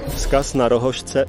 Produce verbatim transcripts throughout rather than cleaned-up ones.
Vzkaz na rohožce.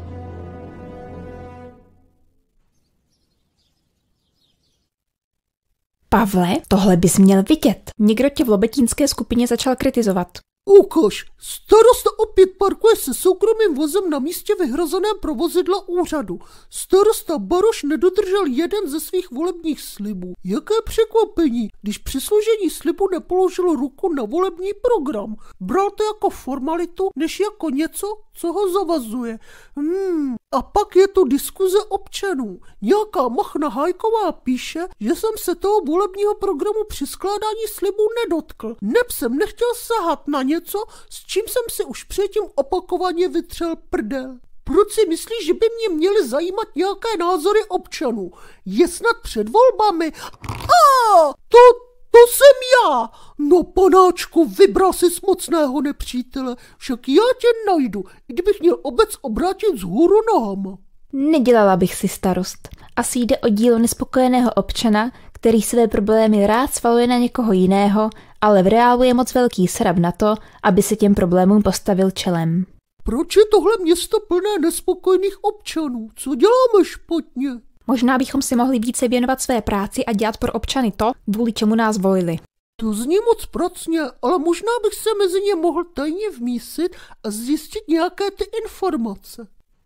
Pavle, tohle bys měl vidět. Někdo tě v lobetínské skupině začal kritizovat. Ukaž, starosta opět parkuje se soukromým vozem na místě vyhrazeném pro vozidla úřadu. Starosta Baroš nedodržel jeden ze svých volebních slibů. Jaké překvapení, když při složení slibu nepoložil ruku na volební program. Bral to jako formalitu, než jako něco, co ho zavazuje. Hmm, a pak je tu diskuze občanů. Nějaká Machna Hajková píše, že jsem se toho volebního programu při skládání slibů nedotkl. Neb jsem nechtěl sahat na něco, s čím jsem si už předtím opakovaně vytřel prdel. Proč si myslíš, že by mě měly zajímat nějaké názory občanů? Je snad před volbami? A to, to jsem já! No panáčku, vybral si mocného nepřítele, však já tě najdu, i kdybych měl obec obrátit vzhůru nohama. Nedělala bych si starost. Asi jde o dílo nespokojeného občana, který své problémy rád svaluje na někoho jiného, ale v reálu je moc velký srab na to, aby se těm problémům postavil čelem. Proč je tohle město plné nespokojených občanů? Co děláme špatně? Možná bychom si mohli více věnovat své práci a dělat pro občany to, kvůli čemu nás volili. To zní moc pracně, ale možná bych se mezi ně mohl tajně vmísit a zjistit nějaké ty informace.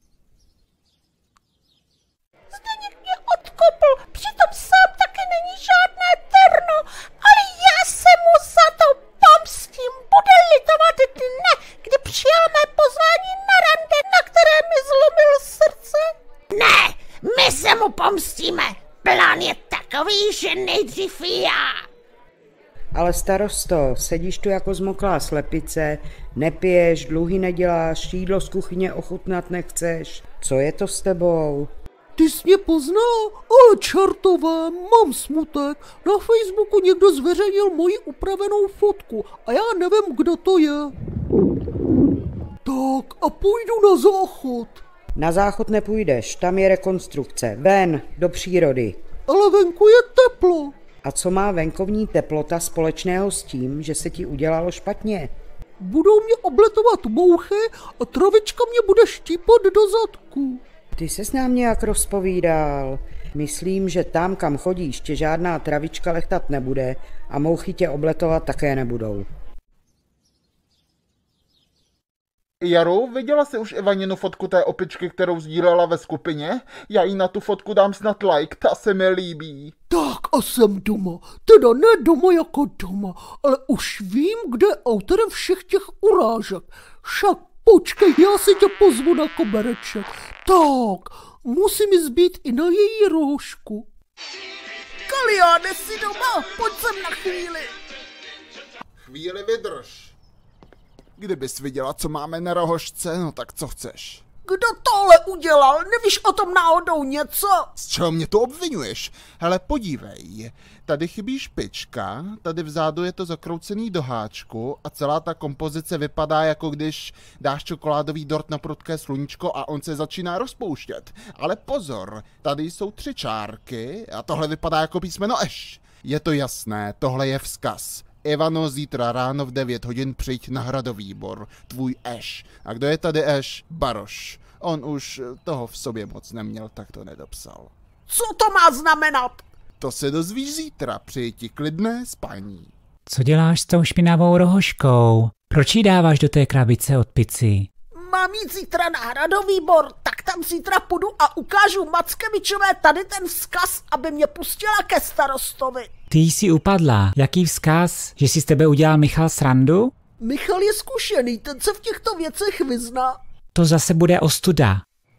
Zdeněk mě odkopl, přitom sám taky není žádné terno, ale já se mu za to pomstím. Bude litovat dne, kdy přijal mé pozvání na rande, na které mi zlomil srdce. Ne, my se mu pomstíme. Plán je takový, že nejdřív já. Ale starosto, sedíš tu jako zmoklá slepice, nepiješ, dluhy neděláš, jídlo z kuchyně ochutnat nechceš. Co je to s tebou? Ty jsi mě poznal? Ale čertové, mám smutek. Na Facebooku někdo zveřejnil moji upravenou fotku a já nevím, kdo to je. Tak a půjdu na záchod. Na záchod nepůjdeš, tam je rekonstrukce. Ven, do přírody. Ale venku je teplo. A co má venkovní teplota společného s tím, že se ti udělalo špatně? Budou mě obletovat mouchy a travička mě bude štípat do zadku. Ty ses nám nějak rozpovídal. Myslím, že tam, kam chodíš, tě žádná travička lechtat nebude a mouchy tě obletovat také nebudou. Jaro, viděla jsi už Ivaninu fotku té opičky, kterou sdílela ve skupině? Já jí na tu fotku dám snad like, ta se mi líbí. Tak a jsem doma. Teda ne doma jako doma, ale už vím, kde je autorem všech těch urážek. Však počkej, já si tě pozvu na kobereček. Tak, musí mi zbýt i na její rohožku. Kaliáne, jsi doma, pojď sem na chvíli. Chvíli vydrž. Kdybys viděla, co máme na rohožce, no tak co chceš? Kdo tohle udělal? Nevíš o tom náhodou něco? Z čeho mě to obvinuješ? Hele, podívej, tady chybí špička, tady vzadu je to zakroucený do háčku a celá ta kompozice vypadá, jako když dáš čokoládový dort na prudké sluníčko a on se začíná rozpouštět. Ale pozor, tady jsou tři čárky a tohle vypadá jako písmeno Š. Je to jasné, tohle je vzkaz. Ivano, zítra ráno v devět hodin přijď na hradovýbor, tvůj Eš. A kdo je tady Eš? Baroš. On už toho v sobě moc neměl, tak to nedopsal. Co to má znamenat? To se dozvíš zítra, přeji ti klidné spání. Co děláš s tou špinavou rohožkou? Proč ji dáváš do té krabice od pici? Mám jít zítra na hradovýbor, tak tam zítra půjdu a ukážu Mackevičové tady ten vzkaz, aby mě pustila ke starostovi. Ty jsi upadla. Jaký vzkaz? Že si z tebe udělal Michal srandu? Michal je zkušený, ten se v těchto věcech vyzná. To zase bude ostuda.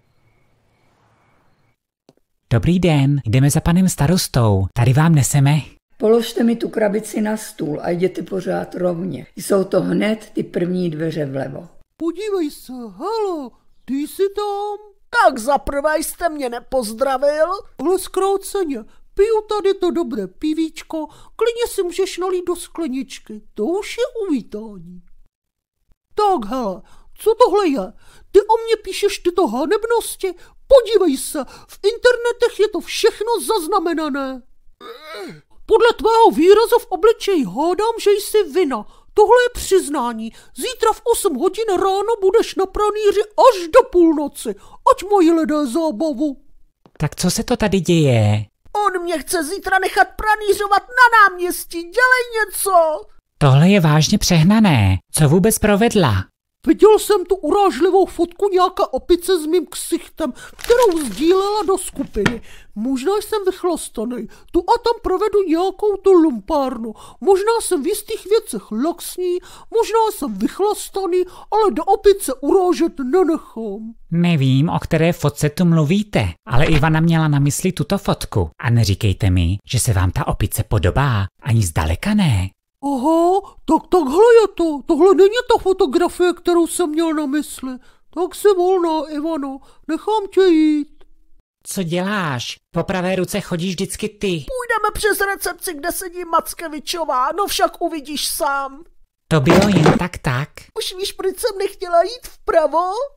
Dobrý den, jdeme za panem starostou. Tady vám neseme. Položte mi tu krabici na stůl a jděte pořád rovně. Jsou to hned ty první dveře vlevo. Podívej se, halo, ty jsi tam? Tak zaprvé jste mě nepozdravil. Ale zkráceně, piju tady to dobré pivíčko, klidně si můžeš nalít do skleničky, to už je uvítání. Tak hele, co tohle je? Ty o mě píšeš tyto hanebnosti? Podívej se, v internetech je to všechno zaznamenané. Podle tvého výrazu v obličeji hádám, že jsi vina. tohle je přiznání. Zítra v osm hodin ráno budeš na pranýři až do půlnoci. Ať mají lidé zábavu. Tak co se to tady děje? On mě chce zítra nechat pranířovat na náměstí. Dělej něco. Tohle je vážně přehnané. Co vůbec provedla? Viděl jsem tu urážlivou fotku nějaká opice s mým ksichtem, kterou sdílela do skupiny. Možná jsem vychlastanej, tu a tam provedu nějakou tu lumpárnu. Možná jsem v jistých věcech laxní, možná jsem vychlastaný, ale do opice urážet nenechám. Nevím, o které fotce tu mluvíte, ale Ivana měla na mysli tuto fotku. A neříkejte mi, že se vám ta opice podobá, ani zdaleka ne. Aha, tak takhle je to. Tohle není ta fotografie, kterou jsem měl na mysli. Tak si volná, Ivano, nechám tě jít. Co děláš? Po pravé ruce chodíš vždycky ty. Půjdeme přes recepci, kde sedí Mackevičová, no však uvidíš sám. To bylo jen tak tak. Už víš, proč jsem nechtěla jít vpravo?